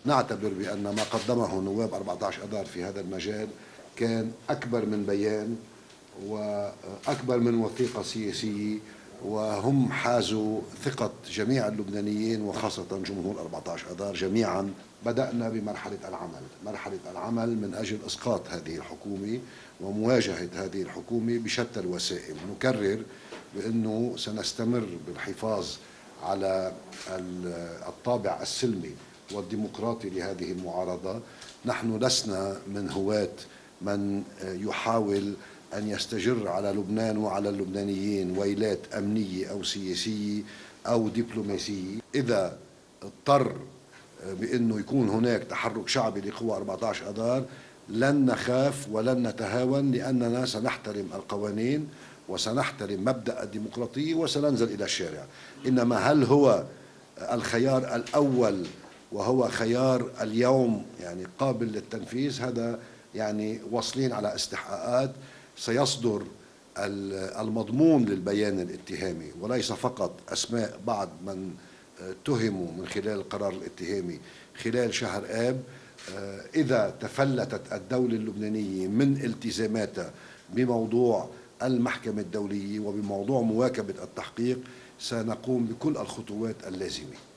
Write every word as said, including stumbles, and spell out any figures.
نعتبر بأن ما قدمه نواب أربعة عشر أذار في هذا المجال كان أكبر من بيان وأكبر من وثيقة سياسية، وهم حازوا ثقة جميع اللبنانيين وخاصة جمهور أربعة عشر أذار جميعا. بدأنا بمرحلة العمل، مرحلة العمل من أجل إسقاط هذه الحكومة ومواجهة هذه الحكومة بشتى الوسائل. نكرر بأنه سنستمر بالحفاظ على الطابع السلمي والديمقراطي لهذه المعارضة. نحن لسنا من هواة من يحاول أن يستجر على لبنان وعلى اللبنانيين ويلات أمنية أو سياسية أو دبلوماسية. إذا اضطر بأنه يكون هناك تحرك شعبي لقوى أربعة عشر أذار لن نخاف ولن نتهاون، لأننا سنحترم القوانين وسنحترم مبدأ الديمقراطية وسننزل إلى الشارع. إنما هل هو الخيار الأول وهو خيار اليوم يعني قابل للتنفيذ؟ هذا يعني واصلين على استحقاقات. سيصدر المضمون للبيان الاتهامي وليس فقط أسماء بعض من اتهموا من خلال القرار الاتهامي خلال شهر آب. إذا تفلتت الدولة اللبنانية من التزاماتها بموضوع المحكمة الدولية وبموضوع مواكبة التحقيق سنقوم بكل الخطوات اللازمة.